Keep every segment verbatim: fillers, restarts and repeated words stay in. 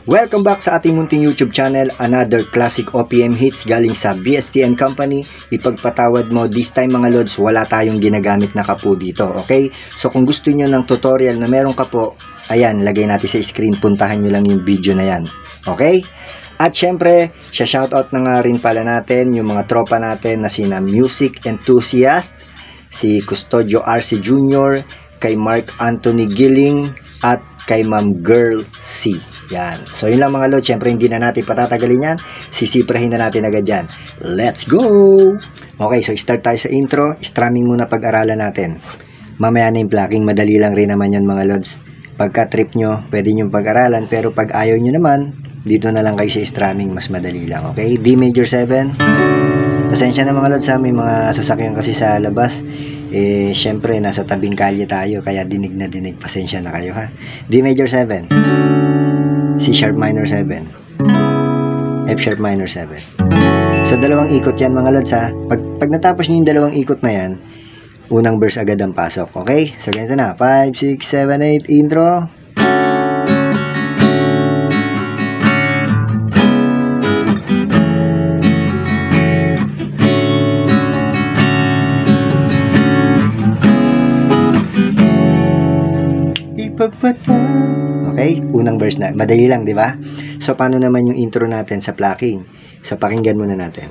Welcome back sa ating munting YouTube channel. Another classic O P M hits galing sa B S T and Company. Ipagpatawad mo, this time mga lods, wala tayong ginagamit na kapo dito, okay? So kung gusto nyo ng tutorial na meron kapo, ayan, lagay natin sa screen, puntahan nyo lang yung video na yan, okay? At syempre, siya shoutout na nga rin pala natin yung mga tropa natin na sina Music Enthusiast, si Custodio R C Junior, kay Mark Anthony Gilling, at kay Ma'am Girl C. Yan. So yun lang mga lods, syempre hindi na natin patatagalin yan. Sisiprahin na natin agad yan. Let's go! Okay, so start tayo sa intro. Strumming muna pag-aralan natin. Mamaya na yung plucking, madali lang rin naman yun mga lods. Pagka trip nyo, pwede nyo pag-aralan. Pero pag ayaw nyo naman, dito na lang kayo sa strumming, mas madali lang. Okay, D major seven. Pasensya na mga lods ha, may mga sasakyan kasi sa labas. Eh, syempre nasa tabing kalye tayo, kaya dinig na dinig. Pasensya na kayo ha. D major seven, C sharp minor seven, F sharp minor seven. So dalawang ikot yan mga lods ha. Pag, pag natapos nyo yung dalawang ikot na yan, unang verse agad ang pasok. Okay, so ganito na, five, six, seven, eight, intro. Okay, unang verse na. Madali lang, di ba? So, paano naman yung intro natin sa plucking? So, pakinggan muna natin.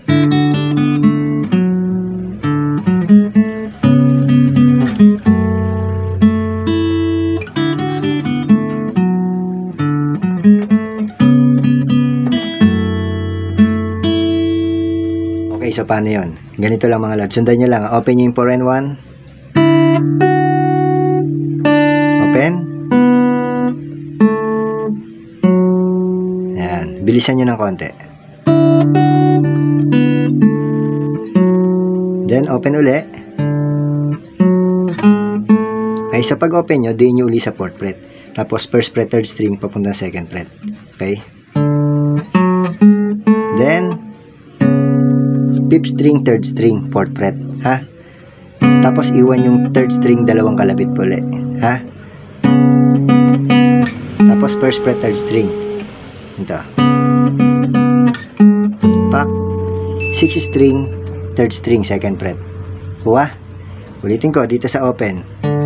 Okay, so paano yun? Ganito lang mga lads. Sundan nyo lang. Open nyo yung four and one. Open. Ayan. Bilisan nyo ng konti. Then, open uli. Okay, so pag open nyo, din nyo uli sa fourth fret. Tapos, first fret, third string, papunta second fret. Okay? Then, fifth string, third string, fourth fret. Ha? Tapos, iwan yung third string, dalawang kalabit po uli. Ha? Tapos first fret, third string. Ito. Pak. Sixth string, third string, second fret. Kuha. Ulitin ko dito sa open.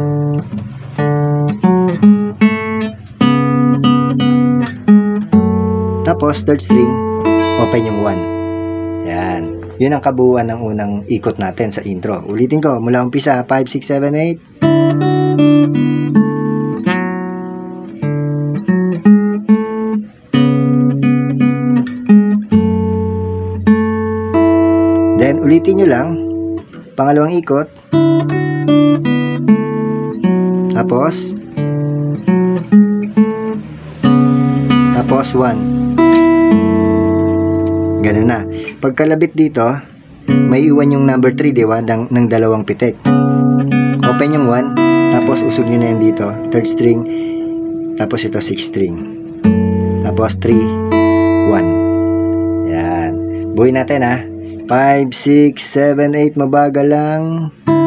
Tapos third string, open yung one. Yan. Yun ang kabuuan ng unang ikot natin sa intro. Ulitin ko mula umpisa, five, six, seven, eight. Then, ulitin nyo lang. Pangalawang ikot. Tapos. Tapos, one. Ganun na. Pagkalabit dito, may iwan yung number three, diba? Ng, ng dalawang pitik. Open yung one. Tapos, usog nyo na yan dito. Third string. Tapos, ito, sixth string. Tapos, three, one. Yan. Buuin natin, ha. five, six, seven, eight, mabagal lang.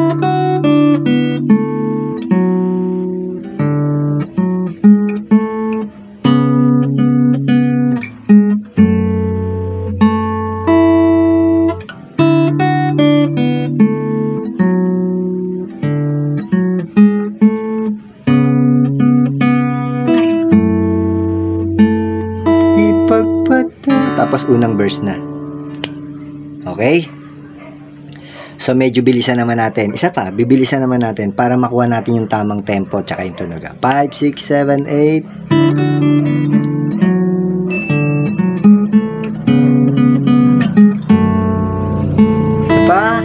Ipagpata. Tapos unang verse na. Okay? So, medyo bilisan naman natin. Isa pa, bibilisan naman natin para makuha natin yung tamang tempo tsaka yung tunog. five, six, seven, eight. Isa pa.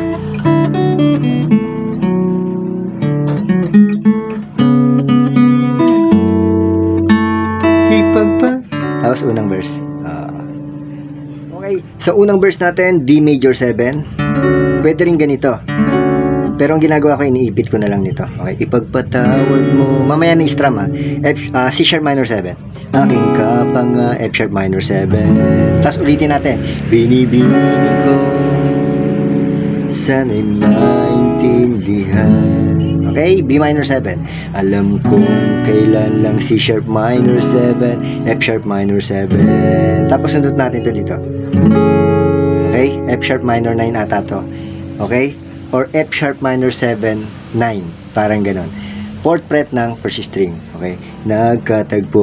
Ipagpa. Tapos unang verse. Okay, sa unang verse natin, D major seven. Pwede rin ganito. Pero ang ginagawa ko, iniipit ko na lang nito. Okay, ipagpatawad mo. Mamaya na i-strum ha. F, uh, C sharp minor seven. Aking kapang uh, F sharp minor seven. Tapos ulitin natin. Binibini ko, sana'y maintindihan. Okay, B minor seven. Alam kong kailan lang C sharp minor seven, F sharp minor seven. Tapos sundot natin to dito. Okay, F sharp minor nine ata to. Okay, or F sharp minor seven, nine. Parang ganon. Fourth fret ng first string. Okay, nagkatagpo.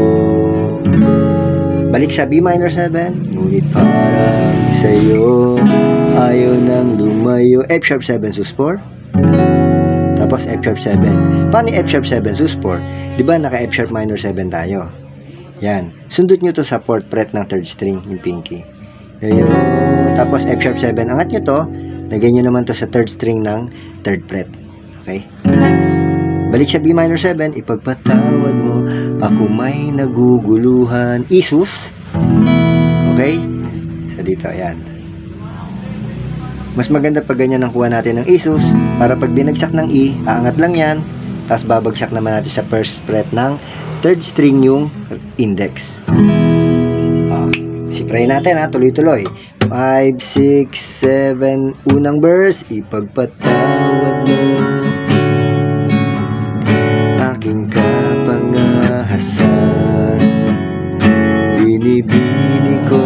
Balik sa B minor seven. Ngunit parang sa'yo ayaw nang lumayo. F sharp seven sus four. Tapos F sharp seven. Paano F sharp seven sus four? Diba naka F sharp minor seven tayo? Yan. Sundot nyo to sa fourth fret ng third string, yung pinky. Ayun. Tapos F sharp seven. Angat nyo to. Lagyan nyo naman to sa third string ng third fret. Okay? Balik sa B minor seven. Ipagpatawad mo. Ako may naguguluhan. Isus. Okay? So dito, ayan. Mas maganda pag ganyan ang kuha natin ng isus, para pag binagsak ng E, aangat lang yan, tapos babagsak naman natin sa first fret ng third string yung index. Ah, sipray natin ha, tuloy-tuloy. five, six, seven, unang verse, ipagpatawad mo aking kapangahasan, binibini ko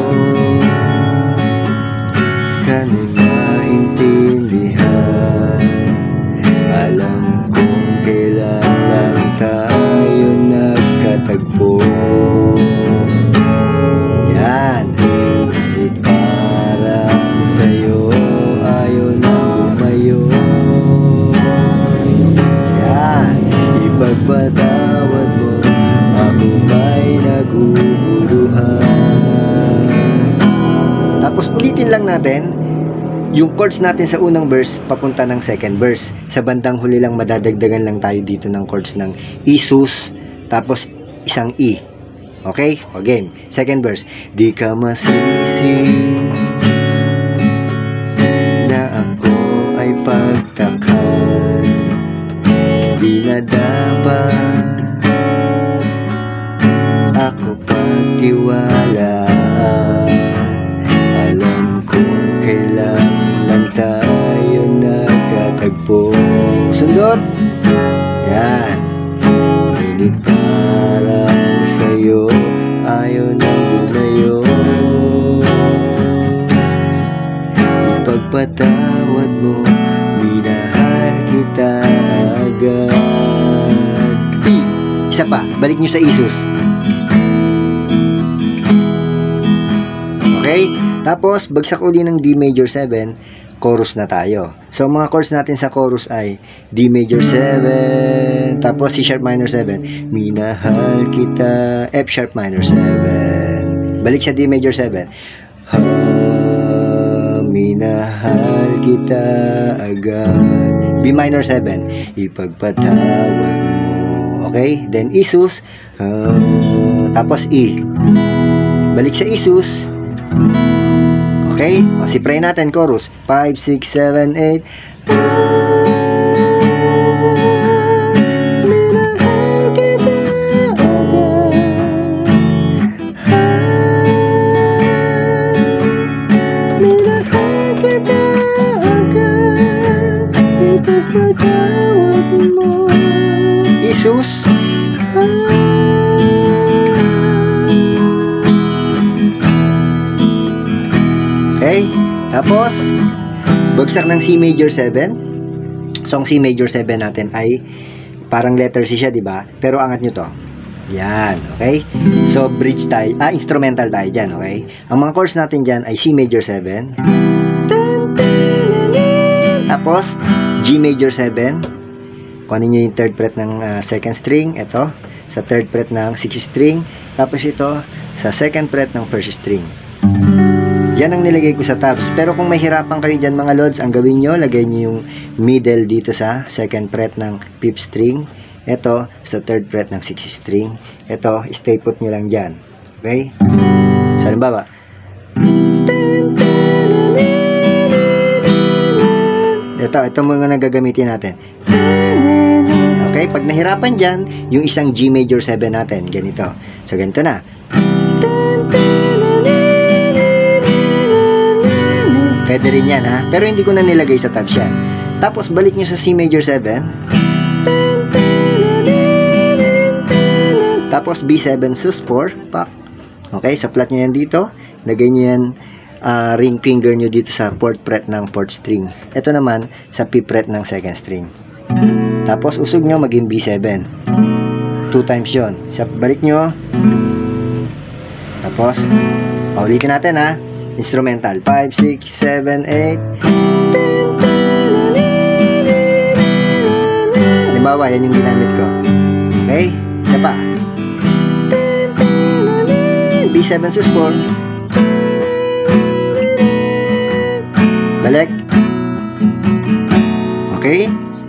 sana'y maintindihan. Alam kong kailan lang tayo nagkatagpo. Yan. Ngunit parang sa'yo ayaw na lumayo. Yan. Ipagpatawad mo, ako may naguguluhan. Tapos ulitin lang natin yung chords natin sa unang verse papunta ng second verse. Sa bandang huli lang madadagdagan lang tayo dito ng chords ng isus, tapos isang E. Okay? O game. Second verse. Di ka masisi na ako ay pagtakhan, di na dapat ako patiwalaan. Alam kong kailan lang tayo nagkatagpo. Sundot. Yan. Ngunit parang sa'yo ayaw nang lumayo. Ipagpatawad mo, minahal kita agad. E. Isa pa. Balik nyo sa isus. Okay? Tapos, bagsak uli ng D major seven, chorus na tayo. So, mga chords natin sa chorus ay D major seven, tapos C sharp minor seven, minahal kita, F sharp minor seven. Balik sa D major seven. Ha, minahal kita agad. B minor seven, ipagpatawad mo. Okay? Then, isus, ha, tapos E. Balik sa isus. Okay? O, sipray natin, chorus. five, six, seven, eight. Isus. Okay? Tapos, bagsak ng C major seven. So, ang C major seven natin ay parang letter C siya, di ba? Pero angat nyo to. Yan, okay? So, bridge tayo, ah, instrumental tayo dyan, okay? Ang mga chords natin dyan ay C major seven. Tapos, G major seven. Kunin nyo yung third fret ng uh, second string. Ito, sa third fret ng sixth string. Tapos ito, sa second fret ng first string. Yan ang nilagay ko sa tabs. Pero kung mahirapan kayo dyan mga lods, ang gawin nyo, lagay nyo yung middle dito sa second fret ng fifth string. Ito, sa third fret ng sixth string. Ito, stay put nyo lang dyan. Okay? So, halimbawa. Ito, ito mga nagagamitin natin. Okay? Pag nahirapan dyan, yung isang G major seven natin. Ganito. So, ganito na. Pwede rin yan, ha? Pero hindi ko na nilagay sa tabs yan. Tapos, balik nyo sa C major seven. Tapos B seven sus four, pak. Okay, sa flat nyo yan dito. Lagay nyo yan uh, ring finger nyo dito sa fourth fret ng fourth string. Ito naman sa fifth fret ng second string. Tapos usog nyo maging B seven. Two times yon. Sa balik nyo. Tapos ulitin natin ha. Instrumental five, six, seven, eight. Halimbawa, yan yung ginamit ko. Okay? Isa pa. B seven sus four. Balik. Okay?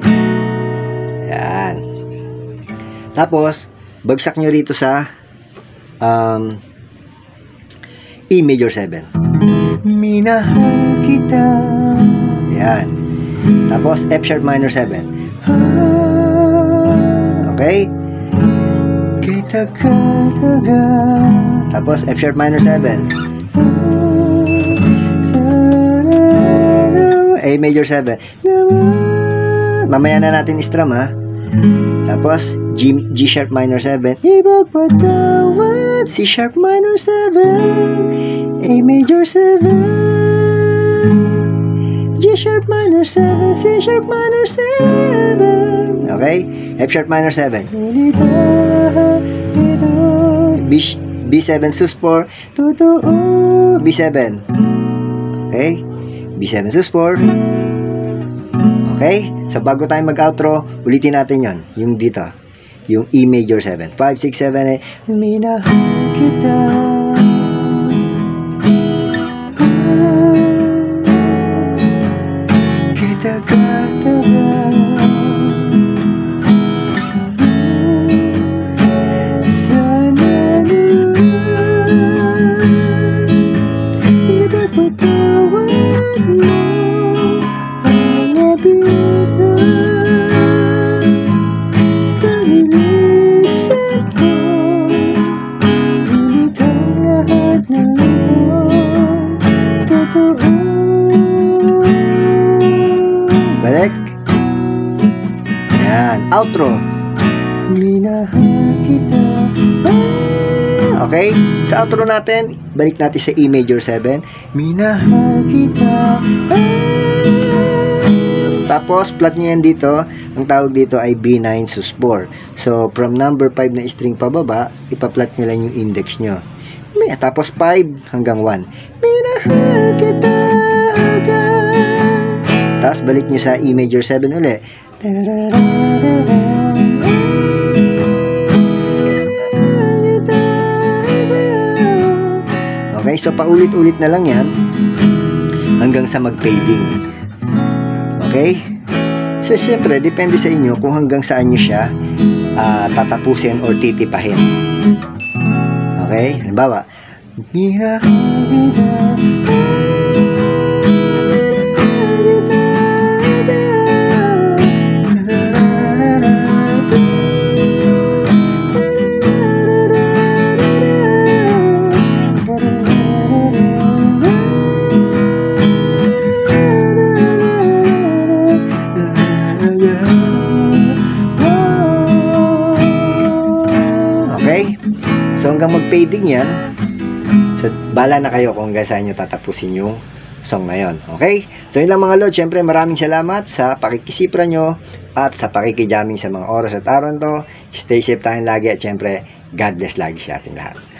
Yan. Tapos, bagsak nyo rito sa um, E major seven. Minahal kita. Yan. Tapos, F sharp minor seven. Okay? Kita kataga. Tapos F sharp minor seven. A major seven. Mamaya na natin istrum ha. Tapos G, G sharp minor seven. Ibagpatawad. C sharp minor seven. A major seven. G sharp minor seven, C sharp minor seven. Okay? F sharp minor seven. B, B seven sus four. B seven. Okay? B seven sus four. Okay? So bago tayo mag-outro, ulitin natin yon. Yung dito. Yung E major seven. five, six, seven, eight. Minahal kita. Balik. Yan, outro. Minahal kita. Okay? Sa outro natin, balik natin sa E major seven. Minahal kita. Tapos, flat niya yan dito. Ang tawag dito ay B nine sus four. So, from number five na string pababa, ipa-flat nyo lang yung index nyo. Tapos, five hanggang one. Minahal kita agad. Tapos, balik nyo sa E major seven uli. Okay, so paulit-ulit na lang yan hanggang sa mag-fading. Okay? So, syempre, depende sa inyo kung hanggang saan nyo siya uh, tatapusin or titipahin. Okay? Halimbawa, okay? So hanggang mag-fading yan. So bala na kayo kung hanggang saan nyo tatapusin yung song na yun. Okay? So yun lang mga lord. Siyempre maraming salamat sa pakikisipra nyo at sa pakikijamming sa mga oras at araw to. Stay safe tayong lagi at siyempre God bless lagi sa ating lahat.